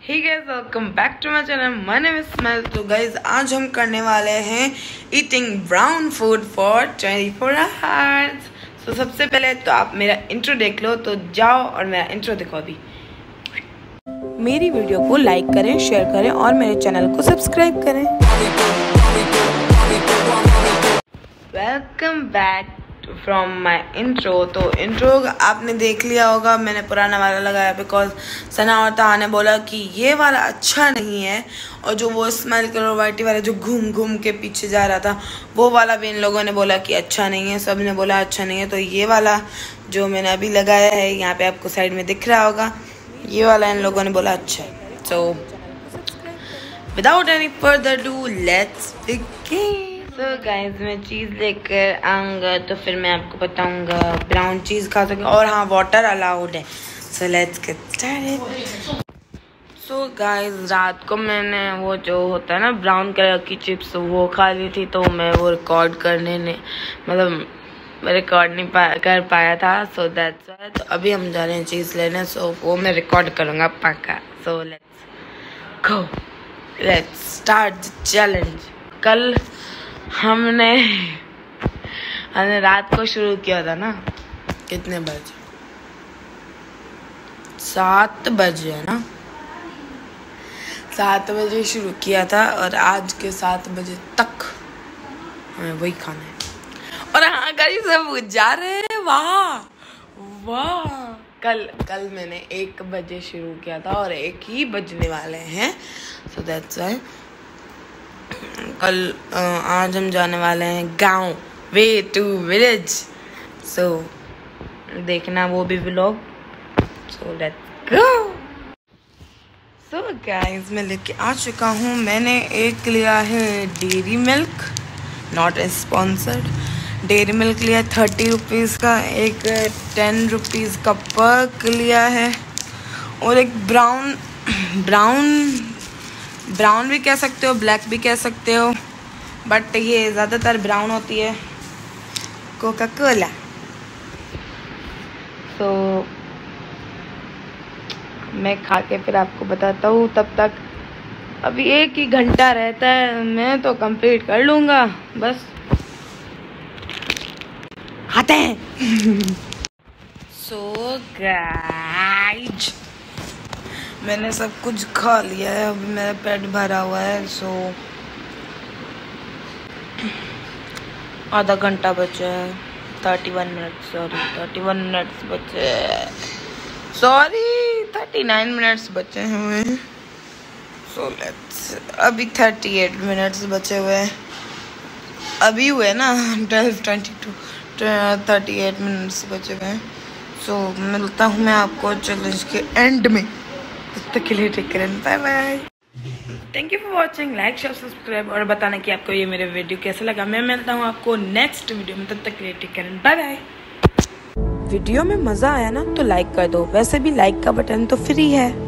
Hey guys, welcome back to my channel. My name is Smile. तो guys, आज हम करने वाले हैं eating brown food for 24 hours. तो सबसे पहले तो आप मेरा इंट्रो देख लो, तो जाओ और मेरा इंट्रो देखो अभी। मेरी वीडियो को लाइक करें, शेयर करें और मेरे चैनल को सब्सक्राइब करें। Welcome back from my intro. तो इंट्रो आपने देख लिया होगा, मैंने पुराना वाला लगाया बिकॉज सना और तहा ने बोला कि ये वाला अच्छा नहीं है, और जो वो स्माइल कलर वाइटी वाला जो घूम घूम के पीछे जा रहा था वो वाला भी इन लोगों ने बोला कि अच्छा नहीं है, सब ने बोला अच्छा नहीं है। तो ये वाला जो मैंने अभी लगाया है, यहाँ पे आपको साइड में दिख रहा होगा, ये वाला इन लोगों ने बोला अच्छा है। So without any further do let's begin. तो गाइस, मैं चीज़ लेकर आऊँगा तो फिर मैं आपको बताऊँगा ब्राउन चीज़ खा सके, और हाँ वाटर अलाउड है। So let's get started. So guys, रात को मैंने वो जो होता है ना ब्राउन कलर की चिप्स वो खा ली थी, तो मैं वो रिकॉर्ड करने ने रिकॉर्ड नहीं कर पाया था। So that's why. तो अभी हम जा रहे हैं चीज़ लेने, सो वो मैं रिकॉर्ड करूँगा पक्का। So let's go, let's start the challenge. कल हमने रात को शुरू किया था ना, कितने बजे? 7 बजे है ना, 7 बजे शुरू किया था और आज के 7 बजे तक हमें वही खाना है। और हाँ गाइस, सब जा रहे हैं वाह वाह। कल मैंने 1 बजे शुरू किया था और 1 ही बजने वाले हैं। सो दैट्स व्हाई आज हम जाने वाले हैं गांव, वे टू विलेज। सो देखना वो भी vlog. So let's go. So guys, मैं लेके आ चुका हूँ। मैंने एक लिया है dairy milk, not sponsored. Dairy milk लिया 30 रुपीज़ का, एक 10 रुपीज़ का पर्क लिया है, और एक ब्राउन भी कह सकते हो, ब्लैक भी कह सकते हो, बट ये ज़्यादातर ब्राउन होती है, कोका कोला। तो मैं खा के फिर आपको बताता हूँ। तब तक अभी 1 ही घंटा रहता है, मैं तो कंप्लीट कर लूँगा बस। खाते हैं। सो गाइस, मैंने सब कुछ खा लिया है, अभी मेरा पेट भरा हुआ है। सो आधा घंटा बचा है, 31 मिनट्स बचे, सॉरी 39 मिनट्स बचे हुए हैं। सो लेट्स, अभी 38 मिनट्स बचे हुए हैं, अभी हुए ना 12:22, 38 मिनट्स बचे हुए हैं। सो मिलता हूँ मैं आपको चैलेंज के एंड में। तब तक के लिए take care, bye bye. Thank you for watching, like share subscribe, और बताना कि आपको ये मेरे वीडियो कैसा लगा। मैं मिलता हूँ आपको नेक्स्ट वीडियो में, तब तक के लिए take care, bye bye. Video में मजा आया ना तो लाइक कर दो, वैसे भी लाइक का बटन तो फ्री है।